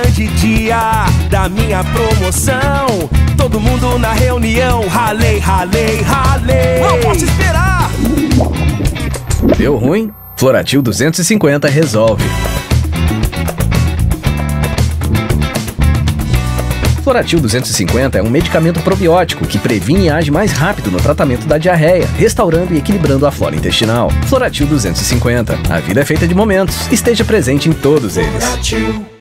grande dia da minha promoção. Todo mundo na reunião, ralei, ralei, ralei. Não posso esperar! Deu ruim? Floratil 250 resolve. Floratil 250 é um medicamento probiótico que previne e age mais rápido no tratamento da diarreia, restaurando e equilibrando a flora intestinal. Floratil 250. A vida é feita de momentos. Esteja presente em todos eles.